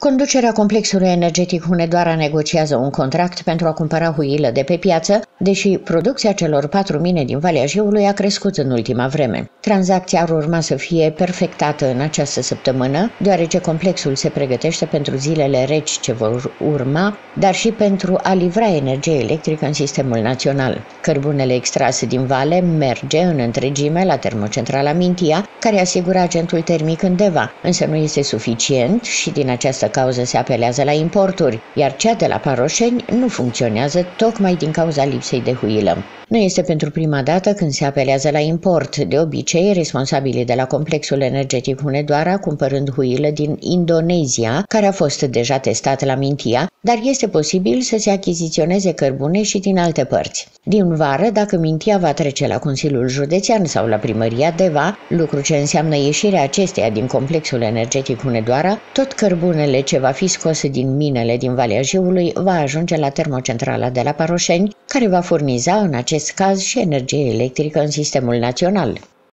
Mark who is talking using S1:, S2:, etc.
S1: Conducerea complexului energetic Hunedoara negociază un contract pentru a cumpăra huilă de pe piață, deși producția celor 4 mine din Valea Jiului a crescut în ultima vreme. Tranzacția ar urma să fie perfectată în această săptămână, deoarece complexul se pregătește pentru zilele reci ce vor urma, dar și pentru a livra energie electrică în sistemul național. Cărbunele extrase din vale merge în întregime la termocentrala Mintia, care asigură agentul termic în Deva, însă nu este suficient și din această cauză se apelează la importuri, iar cea de la Paroșeni nu funcționează tocmai din cauza lipsei de huilă. Nu este pentru prima dată când se apelează la import, de obicei responsabilii de la complexul energetic Hunedoara cumpărând huilă din Indonezia, care a fost deja testat la Mintia, dar este posibil să se achiziționeze cărbune și din alte părți. Din vară, dacă Mintia va trece la Consiliul Județean sau la Primăria Deva, lucru ce înseamnă ieșirea acesteia din complexul energetic Hunedoara, tot cărbunele ce va fi scos din minele din Valea Jiului va ajunge la termocentrala de la Paroșeni, care va furniza în acest caz și energie electrică în sistemul național.